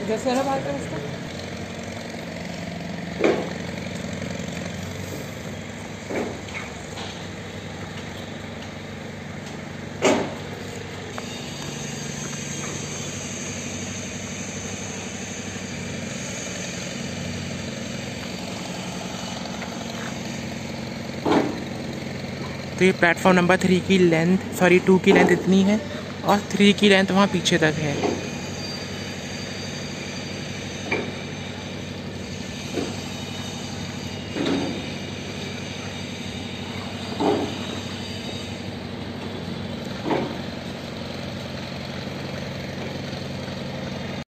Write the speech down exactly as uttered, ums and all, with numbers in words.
इधर से ना बाहर का रास्ता। तो ये प्लेटफॉर्म नंबर थ्री की लेंथ, सॉरी टू की लेंथ इतनी है और थ्री की लेंथ वहाँ पीछे तक है।